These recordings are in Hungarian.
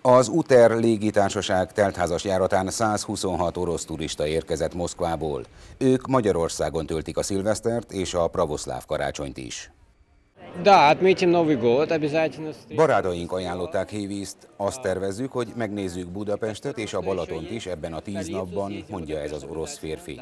Az UTER légitársaság teltházas járatán 126 orosz turista érkezett Moszkvából. Ők Magyarországon töltik a szilvesztert és a pravoszláv karácsonyt is. Barátaink ajánlották Hévízt, azt tervezzük, hogy megnézzük Budapestet és a Balatont is ebben a 10 napban, mondja ez az orosz férfi.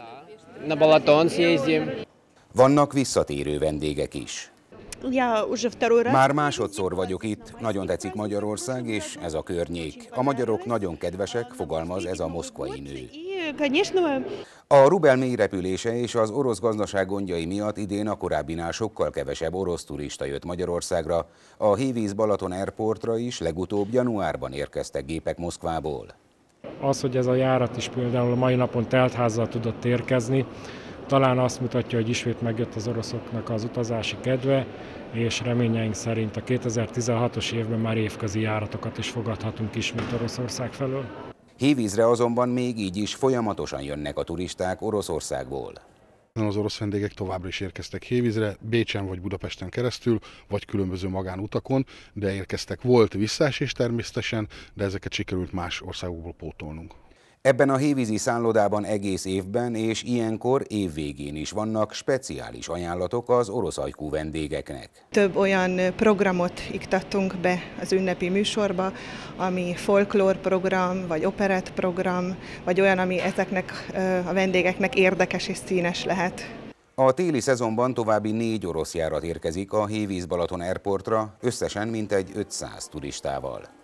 Vannak visszatérő vendégek is. Már másodszor vagyok itt, nagyon tetszik Magyarország és ez a környék. A magyarok nagyon kedvesek, fogalmaz ez a moszkvai nő. A rubel mélyrepülése és az orosz gazdaság gondjai miatt idén a korábbinál sokkal kevesebb orosz turista jött Magyarországra. A Hévíz Balaton Airportra is legutóbb januárban érkeztek gépek Moszkvából. Az, hogy ez a járat is például a mai napon teltházzal tudott érkezni, talán azt mutatja, hogy ismét megjött az oroszoknak az utazási kedve, és reményeink szerint a 2016-os évben már évközi járatokat is fogadhatunk ismét Oroszország felől. Hévízre azonban még így is folyamatosan jönnek a turisták Oroszországból. Az orosz vendégek továbbra is érkeztek Hévízre, Bécsen vagy Budapesten keresztül, vagy különböző magánutakon, de érkeztek, volt visszaesés természetesen, de ezeket sikerült más országokból pótolnunk. Ebben a hévízi szállodában egész évben és ilyenkor évvégén is vannak speciális ajánlatok az orosz ajkú vendégeknek. Több olyan programot iktattunk be az ünnepi műsorba, ami folklórprogram, vagy operettprogram, vagy olyan, ami ezeknek a vendégeknek érdekes és színes lehet. A téli szezonban további 4 orosz járat érkezik a Hévíz Balaton Airportra, összesen mintegy 500 turistával.